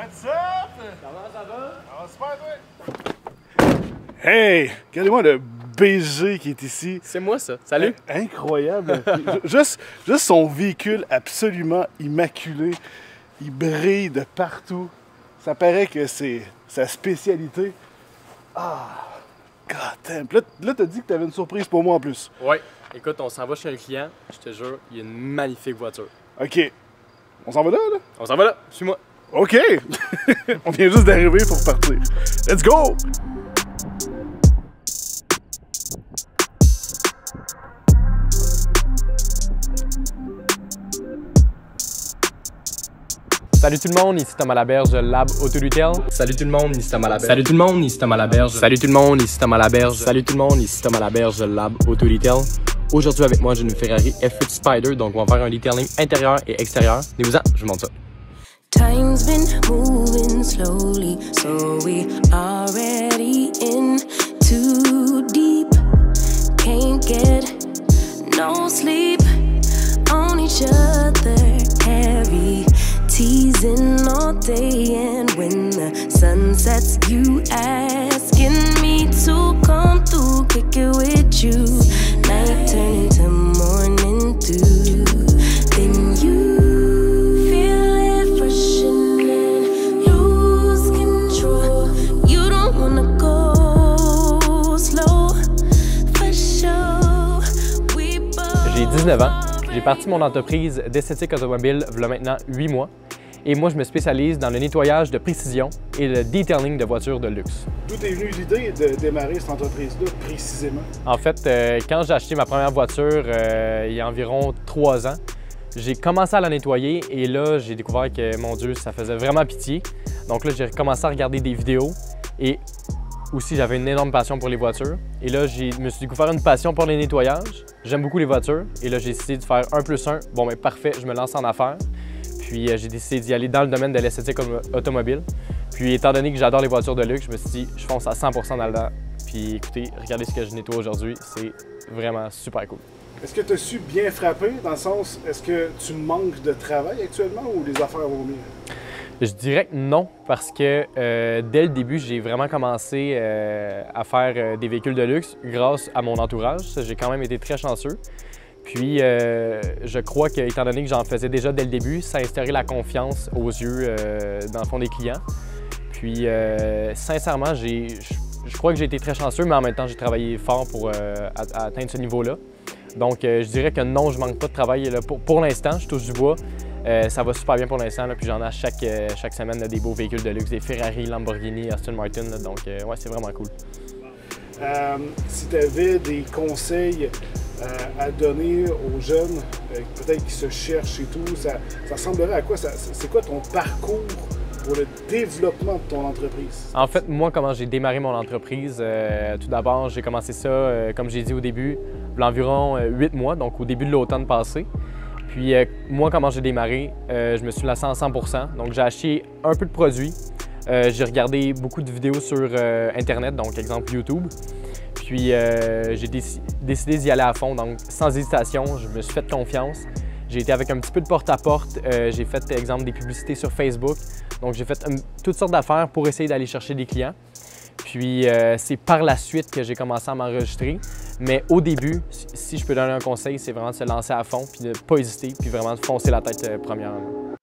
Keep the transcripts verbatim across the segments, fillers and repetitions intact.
What's up? Comment ça va? Ça va super, toi? Hey! Regardez-moi le B G qui est ici. C'est moi, ça. Salut! Incroyable! juste, juste son véhicule absolument immaculé. Il brille de partout. Ça paraît que c'est sa spécialité. Ah! God damn! Là, là t'as dit que t'avais une surprise pour moi en plus. Ouais. Écoute, on s'en va chez un client. Je te jure, il y a une magnifique voiture. OK. On s'en va là, là? On s'en va là. Suis-moi. OK! On vient juste d'arriver pour partir. Let's go! Salut tout le monde, ici Thomas Laberge de Lab Auto Retail. Salut tout le monde, ici Thomas Laberge. Salut tout le monde, ici Thomas Laberge. Salut tout le monde, ici Thomas Laberge. Salut tout le monde, ici Thomas Laberge de Lab Auto Retail. Aujourd'hui avec moi, j'ai une Ferrari F huit Spider, donc on va faire un detailing intérieur et extérieur. Venez-vous-en, je vous montre ça. Time's been moving slowly, so we already in too deep. Can't get no sleep on each other, heavy teasing all day, and when the sun sets, you asking me to come through, kick it with you. Night turning to morning dew, then you feel it rushing in, lose control. You don't wanna go slow, for sure. We both. J'ai dix-neuf ans. J'ai parti mon entreprise d'esthétique automobile il y a maintenant huit mois. Et moi, je me spécialise dans le nettoyage de précision et le detailing de voitures de luxe. D'où est venue l'idée de démarrer cette entreprise-là précisément? En fait, euh, quand j'ai acheté ma première voiture euh, il y a environ trois ans, j'ai commencé à la nettoyer et là, j'ai découvert que, mon Dieu, ça faisait vraiment pitié. Donc là, j'ai commencé à regarder des vidéos et aussi, j'avais une énorme passion pour les voitures. Et là, je me suis découvert une passion pour les nettoyages. J'aime beaucoup les voitures. Et là, j'ai décidé de faire un plus un. Bon, mais parfait, je me lance en affaires. Puis euh, j'ai décidé d'y aller dans le domaine de l'esthétique automobile. Puis étant donné que j'adore les voitures de luxe, je me suis dit, je fonce à cent pour cent dans le dedans. Puis écoutez, regardez ce que je nettoie aujourd'hui. C'est vraiment super cool. Est-ce que tu as su bien frapper, dans le sens, est-ce que tu manques de travail actuellement ou les affaires vont mieux? Je dirais que non, parce que euh, dès le début, j'ai vraiment commencé euh, à faire euh, des véhicules de luxe grâce à mon entourage. J'ai quand même été très chanceux. Puis, euh, je crois que, étant donné que j'en faisais déjà dès le début, ça a instauré la confiance aux yeux, euh, dans le fond, des clients. Puis, euh, sincèrement, j'ai, je, je crois que j'ai été très chanceux, mais en même temps, j'ai travaillé fort pour euh, à, à atteindre ce niveau-là. Donc, euh, je dirais que non, je manque pas de travail. Là, pour pour l'instant, je touche du bois. Euh, ça va super bien pour l'instant, puis j'en ai chaque, euh, chaque semaine là, des beaux véhicules de luxe, des Ferrari, Lamborghini, Aston Martin, là, donc euh, ouais, c'est vraiment cool. Euh, si tu avais des conseils euh, à donner aux jeunes, euh, peut-être qui se cherchent et tout, ça, ça ressemblerait à quoi? C'est quoi ton parcours pour le développement de ton entreprise? En fait, moi, comment j'ai démarré mon entreprise, euh, tout d'abord, j'ai commencé ça, euh, comme j'ai dit au début, il y a environ huit mois, donc au début de l'automne passé. Puis euh, moi, comment j'ai démarré, euh, je me suis lancé en cent pour cent. Donc j'ai acheté un peu de produits. Euh, j'ai regardé beaucoup de vidéos sur euh, Internet, donc exemple YouTube. Puis euh, j'ai déc décidé d'y aller à fond, donc sans hésitation, je me suis fait confiance. J'ai été avec un petit peu de porte-à-porte. Euh, j'ai fait, exemple, des publicités sur Facebook. Donc j'ai fait um, toutes sortes d'affaires pour essayer d'aller chercher des clients. Puis euh, c'est par la suite que j'ai commencé à m'enregistrer. Mais au début, si je peux donner un conseil, c'est vraiment de se lancer à fond, puis de ne pas hésiter, puis vraiment de foncer la tête euh, première.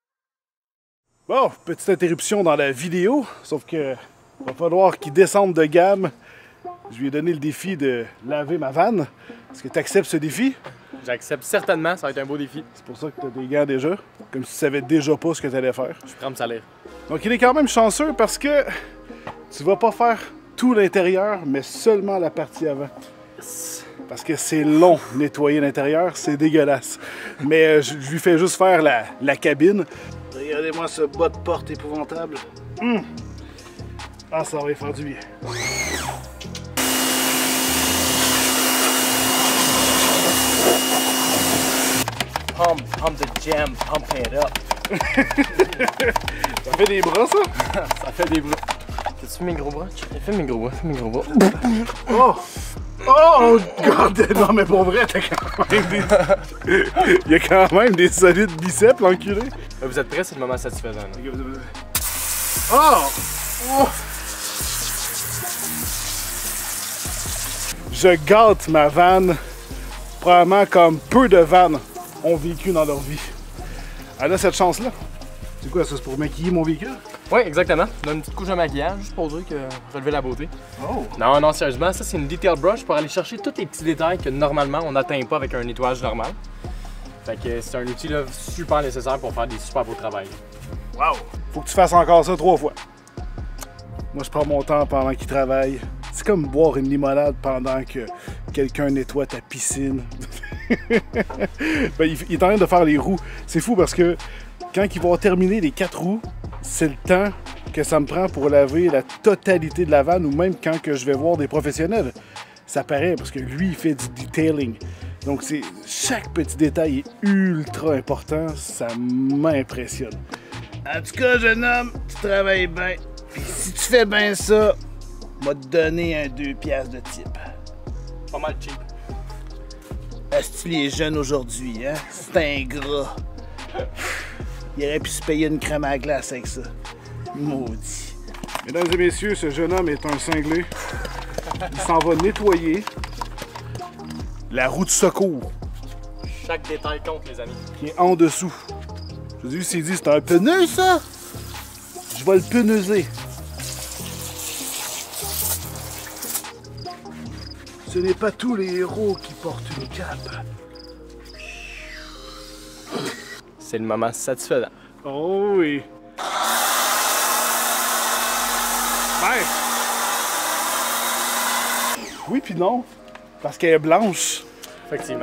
Bon, petite interruption dans la vidéo, sauf que va falloir qu'il descende de gamme. Je lui ai donné le défi de laver ma vanne. Est-ce que tu acceptes ce défi? J'accepte certainement, ça va être un beau défi. C'est pour ça que tu as des gants déjà, comme si tu savais déjà pas ce que tu allais faire. Je prends me salaire. Donc il est quand même chanceux parce que tu vas pas faire tout l'intérieur, mais seulement la partie avant. Parce que c'est long nettoyer l'intérieur, c'est dégueulasse. Mais euh, je, je lui fais juste faire la, la cabine. Regardez-moi ce bas de porte épouvantable. Hum. Ah, ça va y faire du bien. Pump, pump the jam, pump it up. Ça fait des bras, ça? Ça fait des bras. T'as-tu mes gros bras? Fais mes gros bras, fais mes gros bras. Oh! Oh, God! Non, mais pour vrai, t'as quand même des... Il y a quand même des solides biceps, l'enculé. Vous êtes prêts? C'est le moment satisfaisant. Là. Oh! Oh! Je gâte ma vanne, probablement comme peu de vannes ont vécu dans leur vie. Elle a cette chance-là. C'est quoi ça? C'est pour maquiller mon véhicule? Oui, exactement. Donne une petite couche de maquillage juste pour dire que relever la beauté. Oh! Non, non, sérieusement, ça c'est une detail brush pour aller chercher tous les petits détails que normalement on n'atteint pas avec un nettoyage normal. Fait que c'est un outil là, super nécessaire pour faire des super beaux travails. Wow! Faut que tu fasses encore ça trois fois. Moi, je prends mon temps pendant qu'il travaille. C'est comme boire une limonade pendant que quelqu'un nettoie ta piscine. Ben, il, il est en train de faire les roues. C'est fou parce que quand il va terminer les quatre roues, c'est le temps que ça me prend pour laver la totalité de la vanne ou même quand que je vais voir des professionnels. Ça paraît parce que lui, il fait du detailing. Donc, c'est, chaque petit détail est ultra important. Ça m'impressionne. En tout cas, jeune homme, tu travailles bien. Puis si tu fais bien ça, on va te donner un deux piastres de type. Pas mal cheap. Est-ce que les jeunes aujourd'hui, hein? C'est un gras. Il aurait pu se payer une crème à glace avec ça. Maudit. Mesdames et messieurs, ce jeune homme est un cinglé. Il s'en va nettoyer la roue de secours Chaque détail compte, les amis. qui est en dessous. Je dis, il s'est dit, c'est un pneu, ça? Je vais le pneuser. Ce n'est pas tous les héros qui portent une cape. C'est le moment satisfaisant. Oh oui. Ben. Oui puis non. Parce qu'elle est blanche. Effectivement.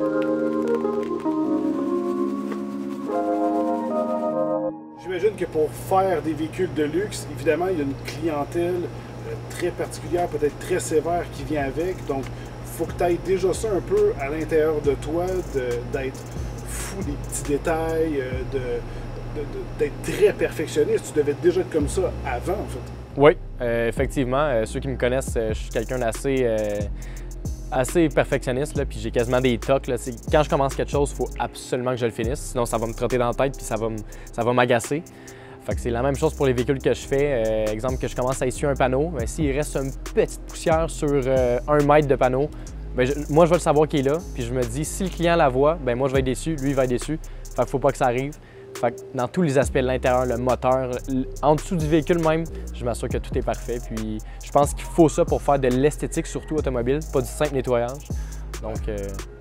J'imagine que pour faire des véhicules de luxe, évidemment, il y a une clientèle euh, très particulière, peut-être très sévère qui vient avec. Donc, il faut que tu ailles déjà ça un peu à l'intérieur de toi, de- d'être fou des petits détails, euh, de, de- de- d'être très perfectionniste. Tu devais déjà être comme ça avant, en fait. Oui, euh, effectivement. Euh, ceux qui me connaissent, euh, je suis quelqu'un d'assez euh, assez perfectionniste, là, puis j'ai quasiment des tocs. Là. C'est- Quand je commence quelque chose, il faut absolument que je le finisse, sinon ça va me trotter dans la tête puis ça va m- ça va m'agacer. Fait que c'est la même chose pour les véhicules que je fais. Euh, exemple, que je commence à essuyer un panneau, ben, s'il reste une petite poussière sur euh, un mètre de panneau, ben, je- moi je vais le savoir qu'il est là, puis je me dis, si le client la voit, ben moi je vais être déçu, lui il va être déçu. Fait qu'il faut pas que ça arrive. Fait que dans tous les aspects de l'intérieur, le moteur, l- en dessous du véhicule même, je m'assure que tout est parfait. Puis je pense qu'il faut ça pour faire de l'esthétique, surtout automobile, pas du simple nettoyage. Donc, euh,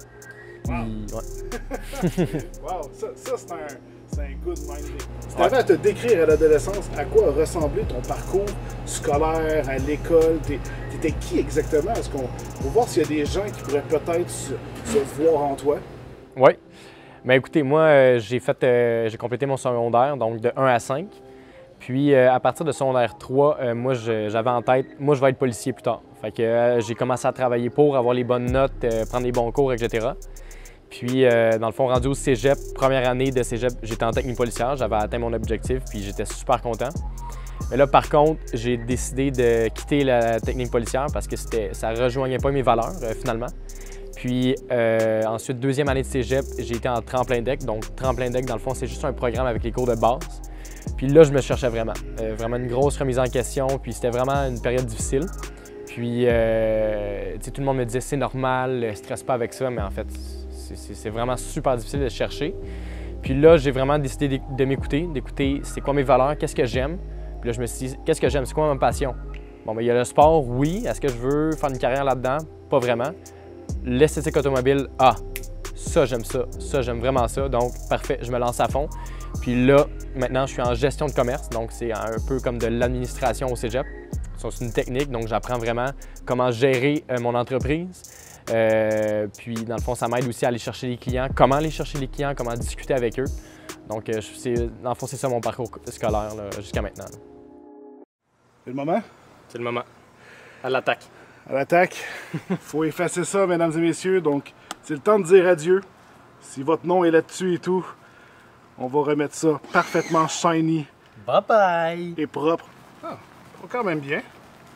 il- ouais. Wow, ça, ça c'est un, c'est un good minding. Si tu avais à te décrire à l'adolescence à quoi ressemblait ton parcours scolaire, à l'école, t'es- t'étais qui exactement? Est-ce qu'on pour voir s'il y a des gens qui pourraient peut-être se, se voir en toi? Oui. Mais écoutez, moi, euh, j'ai fait, euh, j'ai complété mon secondaire, donc de un à cinq. Puis euh, à partir de secondaire trois, euh, moi, je- j'avais en tête, moi, je vais être policier plus tard. Fait que euh, j'ai commencé à travailler pour avoir les bonnes notes, euh, prendre les bons cours, et cetera. Puis, euh, dans le fond, rendu au cégep, première année de cégep, j'étais en technique policière, j'avais atteint mon objectif, puis j'étais super content. Mais là, par contre, j'ai décidé de quitter la technique policière parce que c'était, ça ne rejoignait pas mes valeurs, euh, finalement. Puis euh, ensuite, deuxième année de cégep, j'ai été en tremplin deck. Donc, tremplin deck, dans le fond, c'est juste un programme avec les cours de base. Puis là, je me cherchais vraiment. Euh, vraiment une grosse remise en question. Puis c'était vraiment une période difficile. Puis, euh, tu sais, tout le monde me disait, c'est normal, stresse pas avec ça. Mais en fait, c'est, c'est, c'est vraiment super difficile de se chercher. Puis là, j'ai vraiment décidé de, de m'écouter, d'écouter c'est quoi mes valeurs, qu'est-ce que j'aime. Puis là, je me suis dit, qu'est-ce que j'aime, c'est quoi ma passion? Bon, bien, il y a le sport, oui. Est-ce que je veux faire une carrière là-dedans? Pas vraiment. L'esthétique automobile, ah, ça j'aime ça, ça j'aime vraiment ça, donc parfait, je me lance à fond. Puis là, maintenant, je suis en gestion de commerce, donc c'est un peu comme de l'administration au cégep. C'est une technique, donc j'apprends vraiment comment gérer euh, mon entreprise. Euh, puis dans le fond, ça m'aide aussi à aller chercher les clients, comment aller chercher les clients, comment discuter avec eux. Donc euh, c'est, dans le fond, c'est ça mon parcours scolaire là, jusqu'à maintenant. Là. C'est le moment? C'est le moment. À l'attaque. À l'attaque. Faut effacer ça, mesdames et messieurs. Donc, c'est le temps de dire adieu. Si votre nom est là-dessus et tout, on va remettre ça parfaitement shiny Bye bye! et propre. Ah, va quand même bien.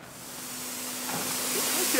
OK.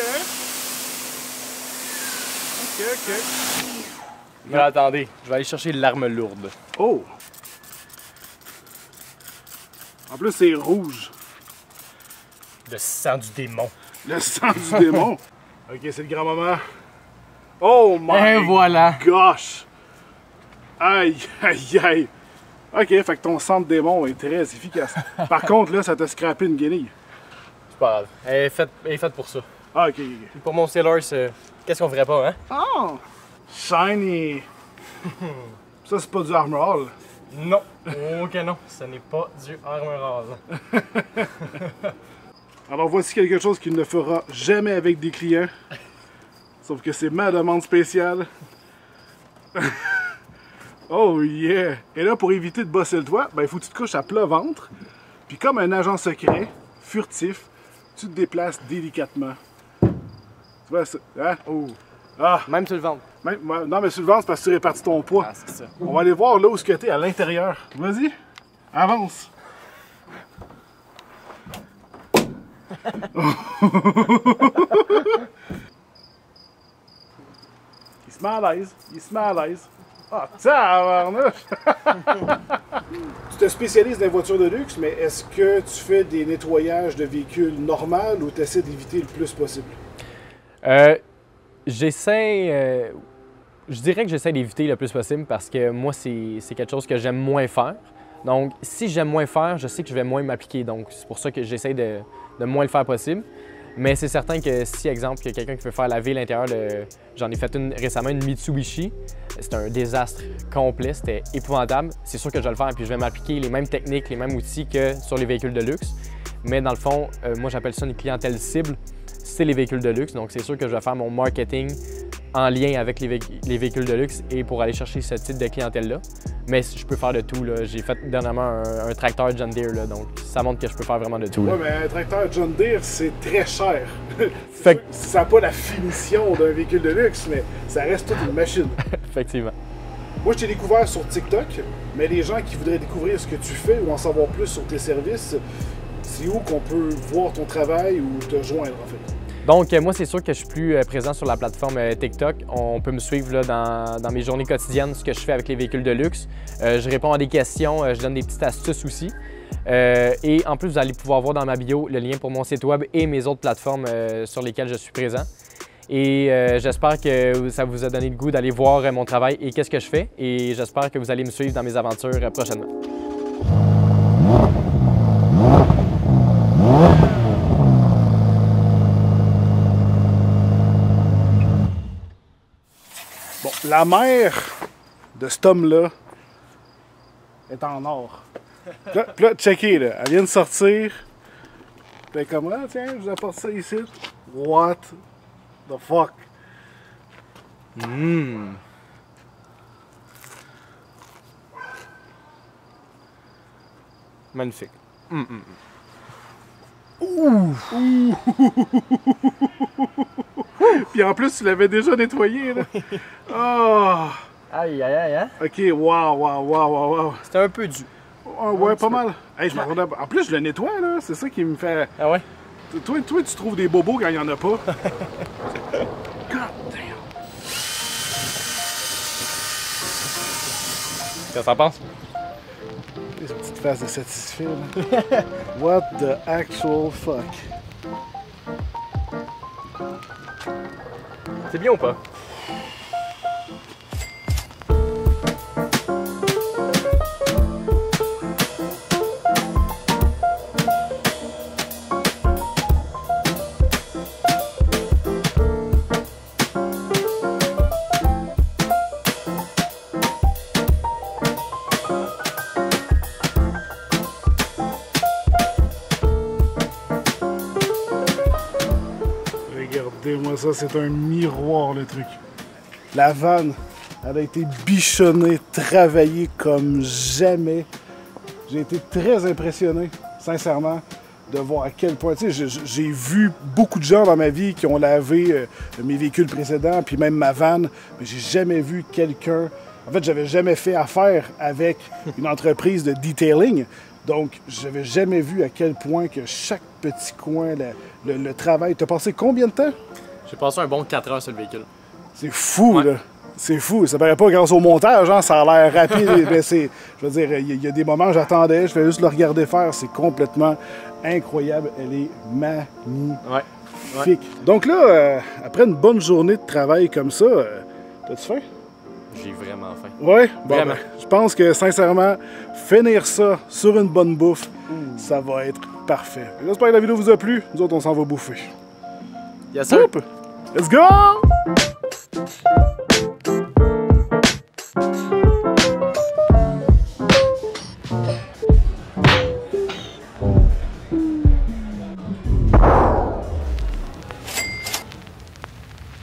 OK, OK. Mais attendez, je vais aller chercher l'arme lourde. Oh! En plus, c'est rouge. Le sang du démon. Le sang du démon. Ok, c'est le grand-maman. Oh my Et voilà. gosh! Aïe, aïe, aïe. Ok, fait que ton sang de démon est très efficace. Par contre, là, ça t'a scrappé une guenille. C'est pas grave. Elle est faite, elle est faite pour ça. Ah, ok, ok. Puis pour mon Sailor, qu'est-ce qu'on ferait pas, hein? Oh! Shiny! Ça, c'est pas du Armor All. Non. Ok, non. Ce n'est pas du Armor All. Alors, voici quelque chose qu'il ne fera jamais avec des clients. Sauf que c'est ma demande spéciale. Oh yeah! Et là, pour éviter de bosser le toit, ben, il faut que tu te couches à plat ventre. Puis comme un agent secret, furtif, tu te déplaces délicatement. Tu vois, ça, hein? Oh. Ah! Même sur le ventre. Même, non, mais sur le ventre, c'est parce que tu répartis ton poids. Ah, c'est ça. On va aller voir là où ce que t'es à l'intérieur. Vas-y, avance. Il se met à l'aise, il se met à l'aise. Ah, tabarnouche! Tu te spécialises dans les voitures de luxe, mais est-ce que tu fais des nettoyages de véhicules normaux ou tu essaies d'éviter le plus possible? Euh, j'essaie... Euh, je dirais que j'essaie d'éviter le plus possible parce que moi, c'est quelque chose que j'aime moins faire. Donc, si j'aime moins faire, je sais que je vais moins m'appliquer. Donc, c'est pour ça que j'essaie de, de moins le faire possible. Mais c'est certain que si, exemple, il y a quelqu'un qui veut faire laver l'intérieur, j'en ai fait une récemment, une Mitsubishi. C'était un désastre complet, c'était épouvantable. C'est sûr que je vais le faire et puis je vais m'appliquer les mêmes techniques, les mêmes outils que sur les véhicules de luxe. Mais dans le fond, euh, moi j'appelle ça une clientèle cible, c'est les véhicules de luxe. Donc c'est sûr que je vais faire mon marketing en lien avec les, vé les véhicules de luxe et pour aller chercher ce type de clientèle-là. Mais je peux faire de tout. J'ai fait dernièrement un, un tracteur John Deere, là, donc ça montre que je peux faire vraiment de tout. Oui, mais un tracteur John Deere, c'est très cher. Fait que... Ça n'a pas la finition d'un véhicule de luxe, mais ça reste toute une machine. Effectivement. Moi, je t'ai découvert sur TikTok, mais les gens qui voudraient découvrir ce que tu fais ou en savoir plus sur tes services, c'est où qu'on peut voir ton travail ou te joindre, en fait? Donc, moi, c'est sûr que je suis plus présent sur la plateforme TikTok. On peut me suivre là, dans, dans mes journées quotidiennes, ce que je fais avec les véhicules de luxe. Euh, je réponds à des questions, je donne des petites astuces aussi. Euh, et en plus, vous allez pouvoir voir dans ma bio le lien pour mon site web et mes autres plateformes euh, sur lesquelles je suis présent. Et euh, j'espère que ça vous a donné le goût d'aller voir mon travail et qu'est-ce que je fais. Et j'espère que vous allez me suivre dans mes aventures euh, prochainement. Bon, la mère de cet homme-là est en or. Là, là, checkez, là, elle vient de sortir. T'es comme, ah, tiens, je vous apporte ça ici. What the fuck? Mmh. Magnifique. Mmh, mmh. Ouh! Ouh! Puis en plus, tu l'avais déjà nettoyé, là. Oh! Aïe, aïe, aïe, hein? Ok, wow, wow, wow, wow, wow. C'était un peu dû. Oh, ouais, pas mal. Hey, je m'en rendais... En plus, je le nettoie, là. C'est ça qui me fait... Ah ouais? Toi, toi, tu trouves des bobos quand il n'y en a pas. God damn! Qu'est-ce que t'en penses? Une petite face de satisfait, là. What the actual fuck? C'est bien ou pas? Regardez-moi ça, c'est un miroir, le truc. La vanne, elle a été bichonnée, travaillée comme jamais. J'ai été très impressionné, sincèrement, de voir à quel point... Tu sais, j'ai vu beaucoup de gens dans ma vie qui ont lavé euh, mes véhicules précédents, puis même ma vanne, mais j'ai jamais vu quelqu'un... En fait, j'avais jamais fait affaire avec une entreprise de detailing. Donc, j'avais jamais vu à quel point que chaque petit coin, le, le, le travail... T'as passé combien de temps? J'ai passé un bon quatre heures sur le véhicule. C'est fou, ouais. là! C'est fou, ça paraît pas grâce au montage, hein, ça a l'air rapide. Mais c'est, je veux dire, il y, y a des moments, j'attendais, je vais juste le regarder faire, c'est complètement incroyable. Elle est magnifique. Ouais. Ouais. Donc là, euh, après une bonne journée de travail comme ça, euh, t'as-tu faim? J'ai vraiment faim. Ouais? Bon, Vraiment. ben, je pense que, sincèrement, finir ça sur une bonne bouffe, mmh. ça va être parfait. J'espère que la vidéo vous a plu. Nous autres, on s'en va bouffer. Yes, sir. Oup! Let's go!